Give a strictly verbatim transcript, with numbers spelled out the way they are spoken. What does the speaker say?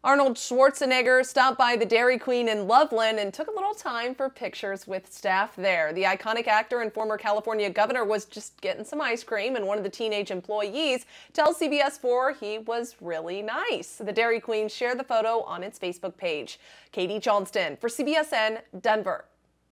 Arnold Schwarzenegger stopped by the Dairy Queen in Loveland and took a little time for pictures with staff there. The iconic actor and former California governor was just getting some ice cream, and one of the teenage employees tells C B S four he was really nice. The Dairy Queen shared the photo on its Facebook page. Katie Johnston for C B S N, Denver.